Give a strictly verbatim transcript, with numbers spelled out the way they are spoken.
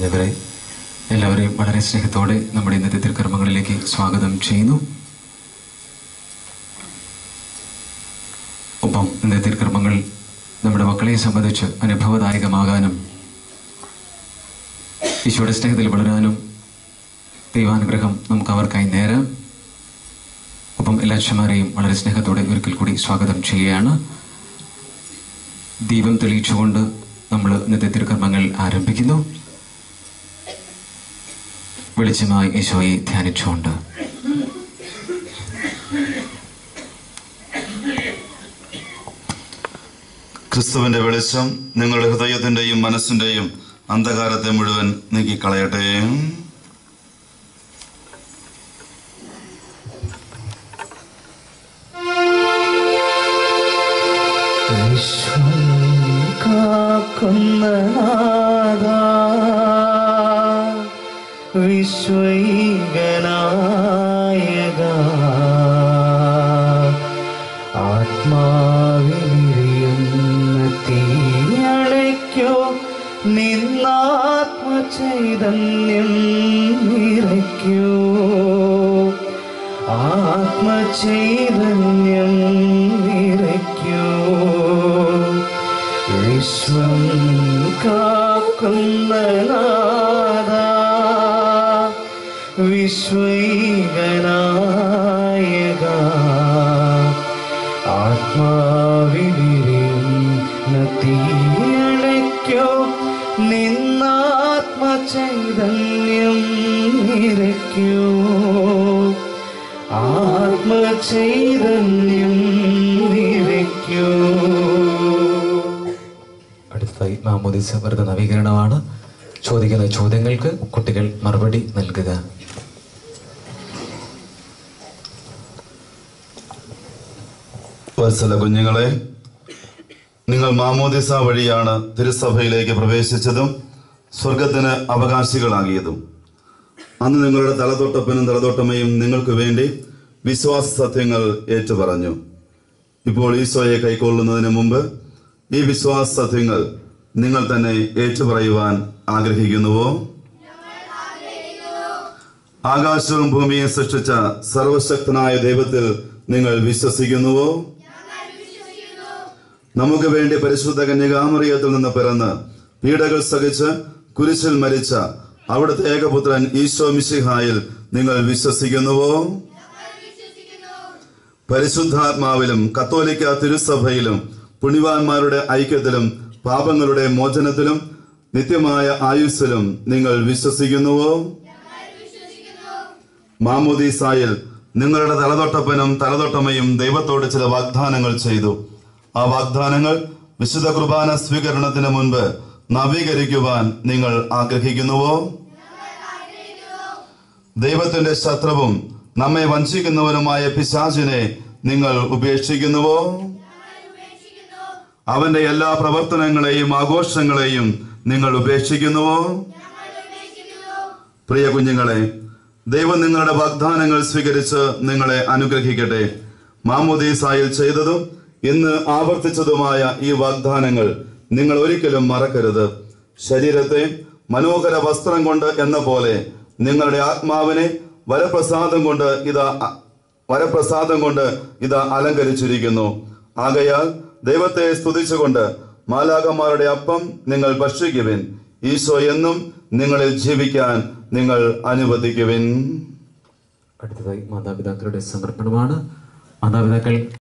നിറഞ്ഞവരെ എല്ലാവരെയും വളരെ സ്നേഹത്തോടെ നമ്മുടെ ഇന്നത്തെ തിരുക്കർമ്മങ്ങളിലേക്ക് സ്വാഗതം ചെയ്യുന്നു. ഒപ്പം ഇന്നത്തെ തിരുക്കർമ്മങ്ങൾ നമ്മുടെ മക്കളെ സംബന്ധിച്ച് അനുഭവദായകമാകാനും ഈശോയുടെ സ്നേഹത്തിൽ വളരാനും ദൈവാനുഗ്രഹം നമുക്ക് അവർക്കായി നേരാം. ഒപ്പം എല്ലാ അച്ഛന്മാരെയും വളരെ സ്നേഹത്തോടെ ഒരിക്കൽ കൂടി സ്വാഗതം ചെയ്യുകയാണ്. ദീപം തെളിയിച്ചുകൊണ്ട് നമ്മൾ ഇന്നത്തെ തിരുക്കർമ്മങ്ങൾ ആരംഭിക്കുന്നു. വെളിച്ചമായി ഈശോയെ ധ്യാനിച്ചുകൊണ്ട് ക്രിസ്തുവിന്റെ വെളിച്ചം നിങ്ങളുടെ ഹൃദയത്തിന്റെയും മനസ്സിന്റെയും അന്ധകാരത്തെ മുഴുവൻ നീക്കിക്കളയട്ടെ. വിശ്വൈകനായക ആത്മാവിലിരിയുന്ന തീയണയ്ക്കോ നിന്നാത്മചൈതന്യം നിറയ്ക്കൂ, ആത്മചൈതന്യം നിറയ്ക്കൂ. വിശ്വം കാക്കുന്ന നാഥാ, വിശ്വൈകനായക ആത്മാവിലിരുന്ന തീയണയ്ക്കോ നിന്നാത്മചൈതന്യം നിറയ്ക്കൂ, ആത്മചൈതന്യം നിറയ്ക്കൂ. അടുത്തതായി മാമോദീസ വ്രത നവീകരണമാണ്. ചോദിക്കുന്ന ചോദ്യങ്ങൾക്ക് കുട്ടികൾ മറുപടി നൽകുക. വത്സല കുഞ്ഞുങ്ങളെ, നിങ്ങൾ മാമോദിസ വഴിയാണ് തിരുസഭയിലേക്ക് പ്രവേശിച്ചതും സ്വർഗത്തിന് അവകാശികളാകിയതും. അന്ന് നിങ്ങളുടെ തലതൊട്ടപ്പനും തലതൊട്ടമ്മയും നിങ്ങൾക്ക് വേണ്ടി വിശ്വാസ സത്യങ്ങൾ ഏറ്റുപറഞ്ഞു. ഇപ്പോൾ ഈശോയെ കൈക്കൊള്ളുന്നതിന് മുമ്പ് ഈ വിശ്വാസ സത്യങ്ങൾ നിങ്ങൾ തന്നെ ഏറ്റുപറയുവാൻ ആഗ്രഹിക്കുന്നുവോ? ആകാശവും ഭൂമിയെ സൃഷ്ടിച്ച സർവശക്തനായ ദൈവത്തിൽ നിങ്ങൾ വിശ്വസിക്കുന്നുവോ? നമുക്ക് വേണ്ടി പരിശുദ്ധ കന്യകാമറിയത്തിൽ നിന്ന് പിറന്ന് പീഡകൾ സഹിച്ച് കുരിശിൽ മരിച്ച അവിടുത്തെ ഏകപുത്രൻ ഈശോ മിശിഹായിൽ നിങ്ങൾ വിശ്വസിക്കുന്നുവോ? പരിശുദ്ധാത്മാവിലും കത്തോലിക്ക തിരുസഭയിലും പുണ്യവാന്മാരുടെ ഐക്യത്തിലും പാപങ്ങളുടെ മോചനത്തിലും നിത്യമായ ആയുസ്സിലും നിങ്ങൾ വിശ്വസിക്കുന്നുവോ? മാമോദീസായിൽ നിങ്ങളുടെ തലതൊട്ടപ്പനും തലതൊട്ടമ്മയും ദൈവത്തോട് ചില വാഗ്ദാനങ്ങൾ ചെയ്തു. ആ വാഗ്ദാനങ്ങൾ വിശുദ്ധ കുർബാന സ്വീകരണത്തിന് മുൻപ് നവീകരിക്കുവാൻ നിങ്ങൾ ആഗ്രഹിക്കുന്നുവോ? ദൈവത്തിന്റെ ശത്രുവും നമ്മെ വഞ്ചിക്കുന്നവനുമായ പിശാചിനെ നിങ്ങൾ ഉപേക്ഷിക്കുന്നുവോ? അവന്റെ എല്ലാ പ്രവർത്തനങ്ങളെയും ആഘോഷങ്ങളെയും നിങ്ങൾ ഉപേക്ഷിക്കുന്നുവോ? പ്രിയ കുഞ്ഞുങ്ങളെ, ദൈവം നിങ്ങളുടെ വാഗ്ദാനങ്ങൾ സ്വീകരിച്ച് നിങ്ങളെ അനുഗ്രഹിക്കട്ടെ. മാമോദീസായിൽ ചെയ്തതും ഇന്ന് ആവർത്തിച്ചതുമായ ഈ വാഗ്ദാനങ്ങൾ നിങ്ങൾ ഒരിക്കലും മറക്കരുത്. ശരീരത്തെ മനോഹര വസ്ത്രം കൊണ്ട് എന്ന പോലെ നിങ്ങളുടെ ആത്മാവിനെ വരപ്രസാദം കൊണ്ട് ഇതാ വരപ്രസാദം കൊണ്ട് ഇതാ അലങ്കരിച്ചിരിക്കുന്നു. ആകയാൽ ദൈവത്തെ സ്തുതിച്ചുകൊണ്ട് മാലാഖമാരുടെ അപ്പം നിങ്ങൾ ഭക്ഷിക്കുവിൻ. ഈശോ എന്നും നിങ്ങളിൽ ജീവിക്കാൻ നിങ്ങൾ അനുവദിക്കുവിൻ. അടുത്തതായി മാതാപിതാക്കളുടെ സമർപ്പണമാണ്. മാതാപിതാക്കൾ